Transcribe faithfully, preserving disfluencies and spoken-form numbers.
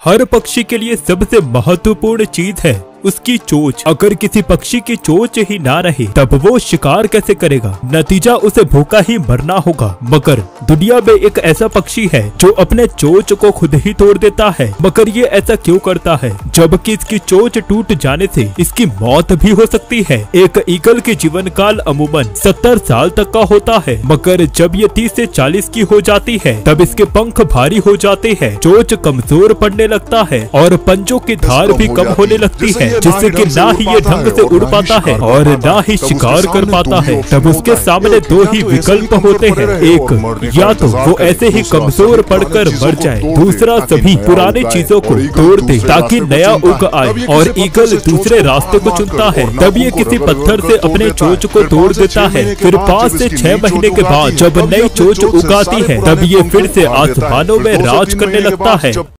हर पक्षी के लिए सबसे महत्वपूर्ण चीज है उसकी चोंच। अगर किसी पक्षी की चोंच ही ना रहे तब वो शिकार कैसे करेगा? नतीजा उसे भूखा ही मरना होगा। मगर दुनिया में एक ऐसा पक्षी है जो अपने चोंच को खुद ही तोड़ देता है। मगर ये ऐसा क्यों करता है जबकि इसकी चोंच टूट जाने से इसकी मौत भी हो सकती है? एक ईगल की जीवन काल अमूमन सत्तर साल तक का होता है, मगर जब ये तीस से चालीस की हो जाती है तब इसके पंख भारी हो जाते हैं, चोंच कमजोर पड़ने लगता है और पंजों की धार भी कम होने लगती है, जिससे कि ना ही ये ढंग से उड़ पाता है और ना ही शिकार कर पाता है। तब उसके सामने दो ही विकल्प होते हैं, एक या तो वो ऐसे ही कमजोर पड़कर मर जाए, दूसरा सभी पुरानी चीजों को तोड़ दे ताकि नया उग आए। और ईगल दूसरे रास्ते को चुनता है। तब ये किसी पत्थर से अपने चोंच को तोड़ देता है। फिर पाँच से छह महीने के बाद जब नई चोंच उगाती है तब ये फिर से आसमानों में राज करने लगता है।